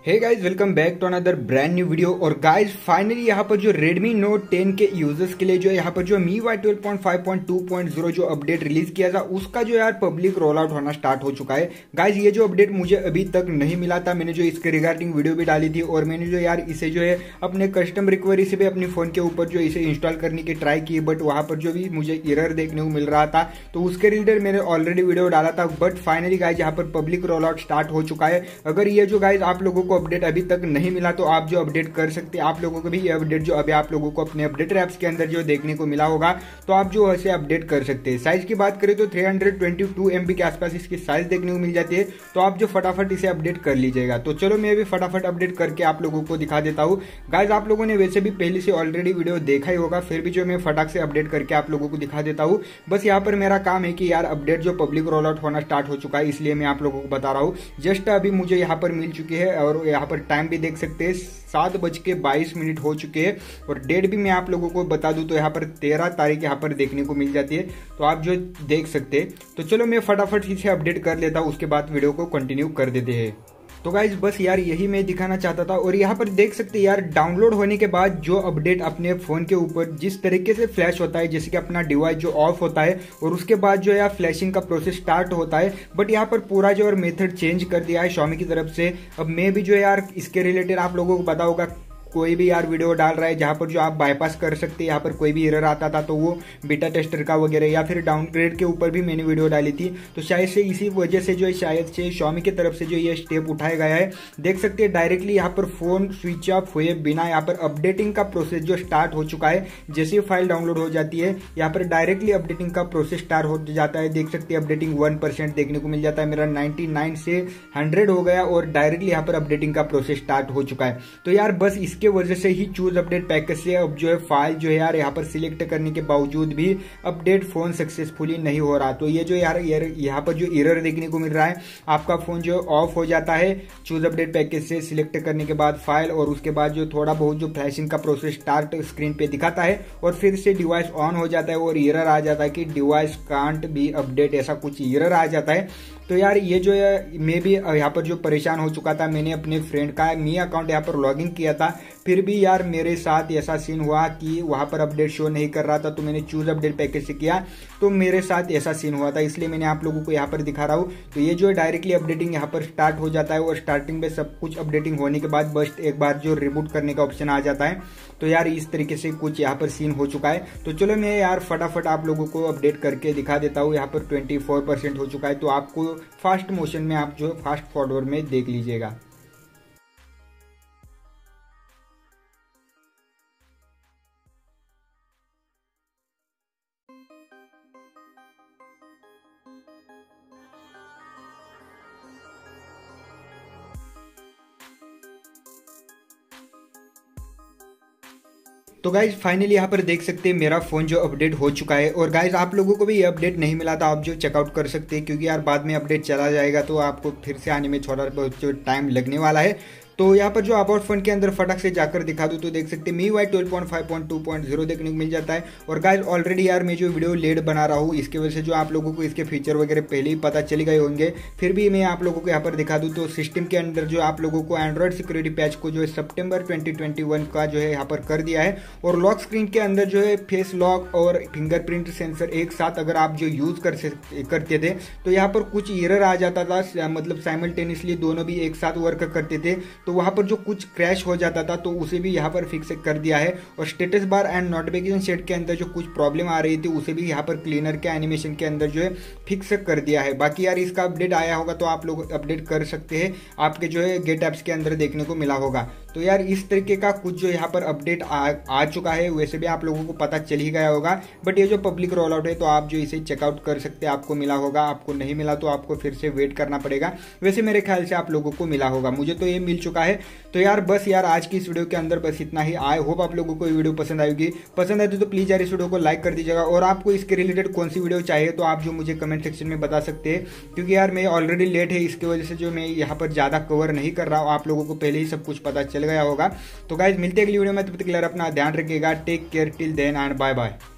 Hey guys welcome back to another brand new video. और guys finally यहाँ पर जो Redmi Note 10 के यूजर्स के लिए जो यहाँ पर जो MIUI 12.5.2.0 जो अपडेट रिलीज किया था उसका जो यार पब्लिक रोल आउट होना स्टार्ट हो चुका है। गाइज ये जो अपडेट मुझे अभी तक नहीं मिला था, मैंने जो इसके रिगार्डिंग वीडियो भी डाली थी और मैंने जो यार इसे जो है अपने कस्टम रिकवरी से भी अपने फोन के ऊपर जो इसे इंस्टॉल करने की ट्राई की, बट वहां पर जो भी मुझे एरर देखने को मिल रहा था तो उसके रिलेटेड मैंने ऑलरेडी वीडियो डाला था। बट फाइनली गाइज यहाँ पर पब्लिक रोल आउट स्टार्ट हो चुका है। अगर ये जो गाइज आप लोगों को अपडेट अभी तक नहीं मिला तो आप जो अपडेट कर सकते हैं, आप लोगों को भी ये अपडेट जो अभी आप लोगों को अपने अपडेट ऐप्स के अंदर जो देखने को मिला होगा तो आप जो ऐसे अपडेट कर सकते हैं। साइज की बात करें तो 322 MB के आसपास इसकी साइज देखने को मिल जाती है, तो आप जो फटाफट इसे अपडेट कर लीजिएगा। तो चलो मैं भी फटाफट अपडेट करके आप लोगों को दिखा देता हूँ। गाइज आप लोगों ने वैसे भी पहले से ऑलरेडी वीडियो देखा ही होगा, फिर भी जो मैं फटाक से अपडेट करके आप लोगों को दिखा देता हूँ। बस यहाँ पर मेरा काम है कि यार अपडेट जो पब्लिक रोल आउट होना स्टार्ट हो चुका है, इसलिए मैं आप लोगों को बता रहा हूँ। जस्ट अभी मुझे यहाँ पर मिल चुकी है और यहाँ पर टाइम भी देख सकते हैं 7:22 हो चुके हैं। और डेट भी मैं आप लोगों को बता दूं तो यहाँ पर 13 तारीख यहाँ पर देखने को मिल जाती है, तो आप जो देख सकते हैं। तो चलो मैं फटाफट इसे अपडेट कर लेता हूँ, उसके बाद वीडियो को कंटिन्यू कर देते हैं। तो गाइज बस यार यही मैं दिखाना चाहता था। और यहाँ पर देख सकते हैं यार डाउनलोड होने के बाद जो अपडेट अपने फोन के ऊपर जिस तरीके से फ्लैश होता है, जैसे कि अपना डिवाइस जो ऑफ होता है और उसके बाद जो यार फ्लैशिंग का प्रोसेस स्टार्ट होता है, बट यहाँ पर पूरा जो और मेथड चेंज कर दिया है Xiaomi की तरफ से। अब मैं भी जो यार इसके रिलेटेड आप लोगों को पता होगा, कोई भी यार वीडियो डाल रहा है जहां पर जो आप बाईपास कर सकते हैं, यहाँ पर कोई भी एरर आता था तो वो बीटा टेस्टर का वगैरह या फिर डाउनग्रेड के ऊपर भी मैंने वीडियो डाली थी। तो शायद से इसी वजह से जो शायद से Xiaomi की तरफ से जो ये स्टेप उठाया गया है। देख सकते हैं डायरेक्टली यहाँ पर फोन स्विच ऑफ हुए बिना यहाँ पर अपडेटिंग का प्रोसेस जो स्टार्ट हो चुका है। जैसे फाइल डाउनलोड हो जाती है यहाँ पर डायरेक्टली अपडेटिंग का प्रोसेस स्टार्ट हो जाता है। देख सकते हैं अपडेटिंग 1% देखने को मिल जाता है, मेरा 99 से 100 हो गया और डायरेक्टली यहाँ पर अपडेटिंग का प्रोसेस स्टार्ट हो चुका है। तो यार बस इसके वजह से ही चूज अपडेट पैकेज से अब जो है फाइल जो है यार यहाँ पर सिलेक्ट करने के बावजूद भी अपडेट फोन सक्सेसफुली नहीं हो रहा। तो ये जो यार यहाँ पर जो एरर देखने को मिल रहा है, आपका फोन जो ऑफ हो जाता है चूज अपडेट पैकेज से सिलेक्ट करने के बाद फाइल, और उसके बाद जो थोड़ा बहुत जो फ्लैशिंग का प्रोसेस स्टार्ट स्क्रीन पे दिखाता है और फिर से डिवाइस ऑन हो जाता है और एरर आ जाता है कि डिवाइस कांट बी अपडेट, ऐसा कुछ एरर आ जाता है। तो यार ये जो है मैं भी यहाँ पर जो परेशान हो चुका था, मैंने अपने फ्रेंड का मी अकाउंट यहाँ पर लॉगिन किया था, फिर भी यार मेरे साथ ऐसा सीन हुआ कि वहां पर अपडेट शो नहीं कर रहा था। तो मैंने चूज अपडेट पैकेज से किया तो मेरे साथ ऐसा सीन हुआ था, इसलिए मैंने आप लोगों को यहाँ पर दिखा रहा हूँ। तो ये जो है डायरेक्टली अपडेटिंग यहाँ पर स्टार्ट हो जाता है और स्टार्टिंग में सब कुछ अपडेटिंग होने के बाद बस एक बार जो रिबूट करने का ऑप्शन आ जाता है। तो यार इस तरीके से कुछ यहाँ पर सीन हो चुका है। तो चलो मैं यार फटाफट आप लोगों को अपडेट करके दिखा देता हूँ। यहाँ पर 24% हो चुका है, तो आपको फास्ट मोशन में आप जो फास्ट फॉरवर्ड में देख लीजिएगा। तो गाइज फाइनली यहाँ पर देख सकते हैं मेरा फोन जो अपडेट हो चुका है। और गाइज आप लोगों को भी ये अपडेट नहीं मिला था, आप जो चेकआउट कर सकते हैं, क्योंकि यार बाद में अपडेट चला जाएगा तो आपको फिर से आने में थोड़ा बहुत टाइम लगने वाला है। तो यहाँ पर जो अबाउट फोन के अंदर फटाक से जाकर दिखा दूँ तो देख सकते हैं MIUI 12.5.2.0 देखने को मिल जाता है। और गाइज ऑलरेडी यार मैं जो वीडियो लेट बना रहा हूँ, इसकी वजह से जो आप लोगों को इसके फीचर वगैरह पहले ही पता चल गए होंगे, फिर भी मैं आप लोगों को यहाँ पर दिखा दूँ तो सिस्टम के अंदर जो आप लोगों को एंड्रॉइड सिक्योरिटी पैच को जो है सितंबर 2021 का जो है यहाँ पर कर दिया है। और लॉक स्क्रीन के अंदर जो है फेस लॉक और फिंगरप्रिंट सेंसर एक साथ अगर आप जो यूज करते थे तो यहाँ पर कुछ एरर आ जाता था, मतलब साइमल्टेनियसली दोनों भी एक साथ वर्क करते थे, तो वहां पर जो कुछ क्रैश हो जाता था तो उसे भी यहाँ पर फिक्स कर दिया है। और status bar and notification set के अंदर जो कुछ प्रॉब्लम आ रही थी उसे भी यहाँ पर क्लीनर के एनिमेशन के अंदर जो है फिक्स कर दिया है। बाकी यार इसका अपडेट आया होगा तो आप लोग अपडेट कर सकते हैं, आपके जो है गेट ऐप्स के अंदर देखने को मिला होगा। तो यार इस तरीके का कुछ जो यहाँ पर अपडेट आ चुका है, वैसे भी आप लोगों को पता चल ही गया होगा। बट ये जो पब्लिक रोल आउट है तो आप जो इसे चेकआउट कर सकते हैं, आपको मिला होगा, आपको नहीं मिला तो आपको फिर से वेट करना पड़ेगा। वैसे मेरे ख्याल से आप लोगों को मिला होगा, मुझे तो ये मिल चुका है। तो यार बस यार आज की इस वीडियो के अंदर बस इतना ही। आई होप आप लोगों को ये वीडियो पसंद आएगी, पसंद आती तो प्लीज यार इस वीडियो को लाइक कर दीजिएगा। और आपको इसके रिलेटेड कौन सी वीडियो चाहिए तो आप जो मुझे कमेंट सेक्शन में बता सकते हैं, क्योंकि यार मैं ऑलरेडी लेट है, इसकी वजह से जो मैं यहाँ पर ज्यादा कवर नहीं कर रहा हूँ, आप लोगों को पहले ही सब कुछ पता चल गया होगा। तो गाइज मिलते हैं अगली वीडियो में, तब तक के लिए अपना ध्यान रखिएगा। Take care till then and bye bye.